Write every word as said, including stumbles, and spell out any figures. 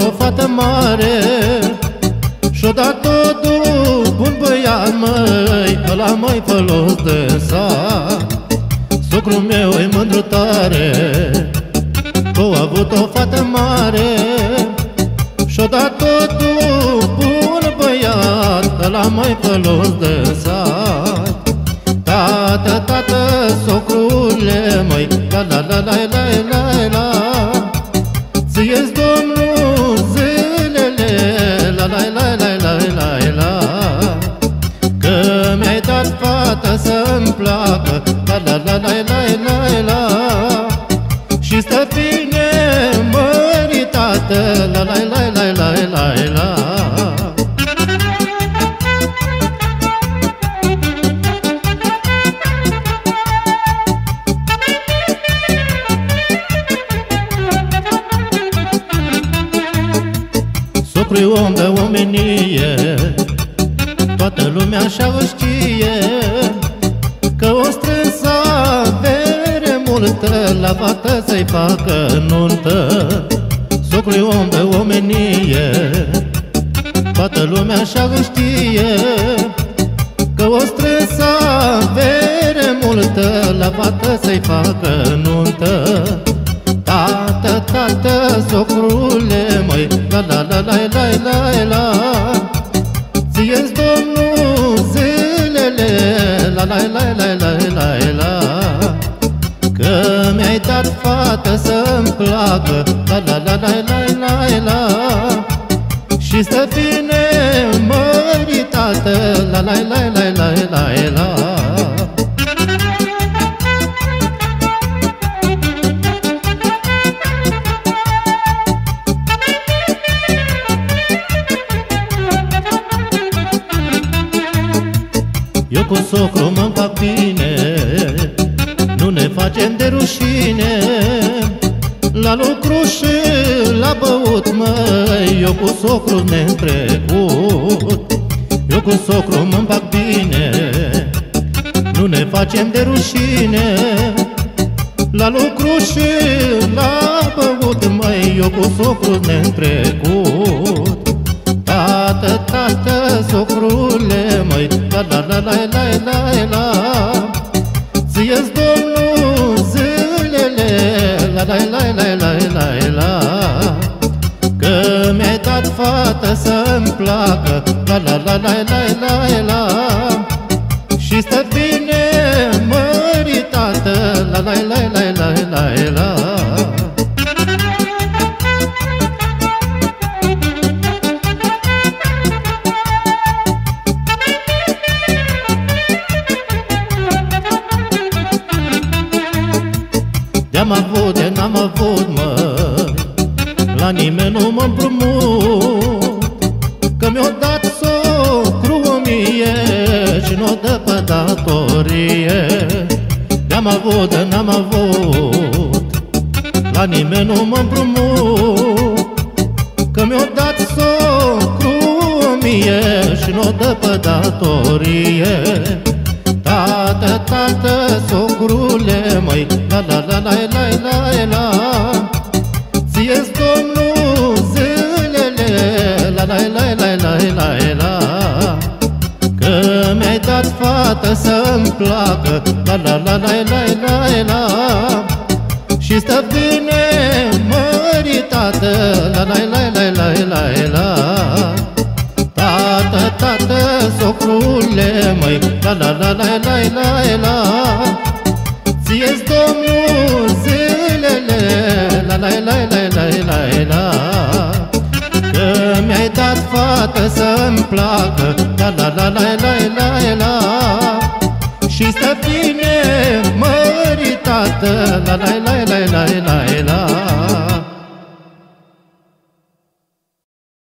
o fată mare și-o dat totul bun băiat, măi, ăla mai folos de sat. Socrul meu e mândru tare că-o avut o fată mare și-o dat totul bun băiat, ăla mai folos de sat. Tată, tată, socrule, măi, la la la la la la la, ție-ți Domnul zilele, la la la la la la la, că mi-ai dat fata să-mi placă, la la la la la la la, și stă bine măritată, la la la la la la la. Socru-i om de omenie, toată lumea așa o știe, că o strâns avere multă, la fată să-i facă nuntă. Socru-i om de omenie, toată lumea așa o știe, că o strâns avere multă, la fată să-i facă nuntă. Tată, tată, socrule, măi, la la la la la la la, ție-ți Domnul zilele, la la la la la la la, că mi-ai dat fată să-mi placă, la la la la la la la, și stă bine măritată, la la la la la la la. Eu cu socru mă fac bine, nu ne facem de rușine, la lucru și la băut, măi, eu cu socru ne-n trecut. Eu cu socru mă fac bine, nu ne facem de rușine, la lucru și la băut, măi, eu cu socru ne-n trecut. Tată, tată, socrule, măi, la la la la la la la, ție-ți Domnul zilele, la la la la la la la, că mi-ai dat fată să-mi placă, la la la la la la la, și stă bine măritată, la la la la la la la. Am avut de n-am avut, măi, la nimeni nu mă împrumut, că mi-o dat socru o mie și n-o dă pe datorie. De-am avut de n-am avut, la nimeni nu mă împrumut, că mi-o dat socru o mie și n-o dă pe datorie. Tată, tată, socrule, măi, la la la la la la la, ție-ți Domnul zilele, la la la la la la la, că mi-ai dat fată să-mi placă, la la la la la la la, și stă bine măritată, la la la la la la la. Tată, tată, socrule, măi, la la la la la la la, ție-ți Domnul zilele, la la la la la la la, că mi-ai dat fată să-mi placă, la la la la la la la, și stă bine măritată, la la la la la la